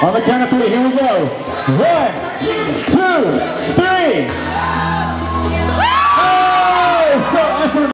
On the count of three, here we go. 1, 2,